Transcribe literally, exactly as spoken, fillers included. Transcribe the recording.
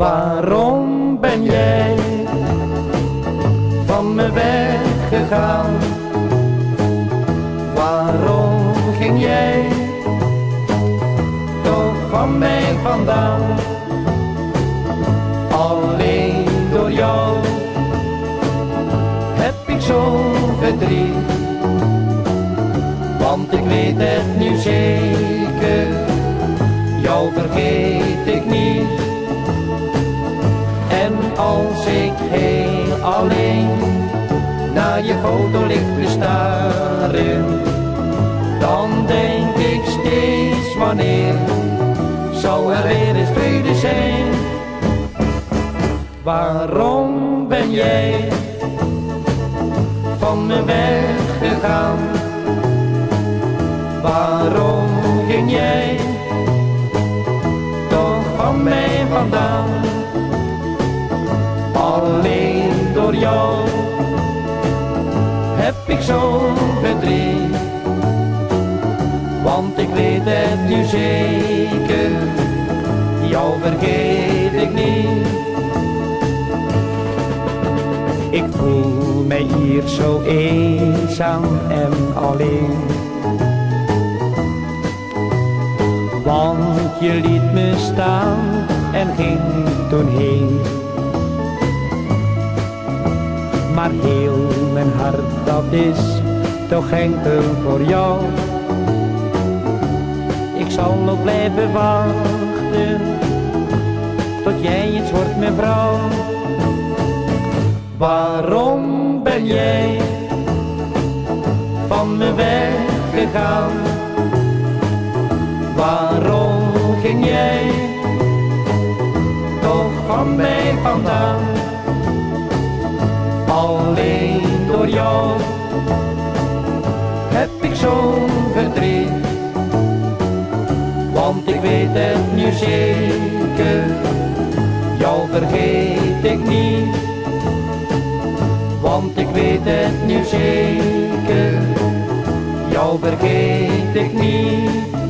Waarom ben jij van me weggegaan? Waarom ging jij toch van mij vandaan? Alleen door jou heb ik zo'n verdriet, want ik weet het nu zeker, jou vergeet ik niet. En als ik heel alleen naar je foto lig te staren, dan denk ik steeds wanneer zou er weer eens vrede zijn. Waarom ben jij van me weggegaan? Waarom ging jij toch van mij vandaan? Alleen door jou heb ik zo'n verdriet, want ik weet het nu zeker, jou vergeet ik niet. Ik voel mij hier zo eenzaam en alleen, want je liet me staan en ging toen heen. Maar heel mijn hart, dat is toch enkel voor jou. Ik zal nog blijven wachten tot jij eens wordt mijn vrouw. Waarom ben jij van me weggegaan? Waarom ging jij toch van mij vandaan? Alleen door jou heb ik zo'n verdriet, want ik weet het nu zeker, jou vergeet ik niet. Want ik weet het nu zeker, jou vergeet ik niet.